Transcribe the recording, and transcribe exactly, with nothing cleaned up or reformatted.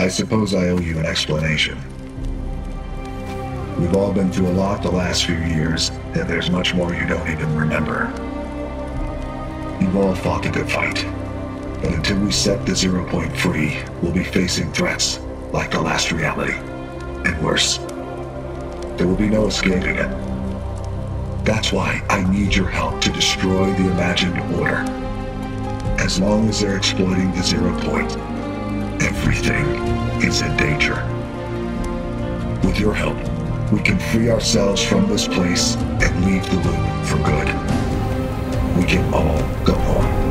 I suppose I owe you an explanation. We've all been through a lot the last few years, and there's much more you don't even remember. You've all fought a good fight, but until we set the Zero Point free, we'll be facing threats like the last reality, and worse. There will be no escaping it. That's why I need your help to destroy the imagined order. As long as they're exploiting the Zero Point, everything is in danger. With your help, we can free ourselves from this place and leave the loop for good. We can all go home.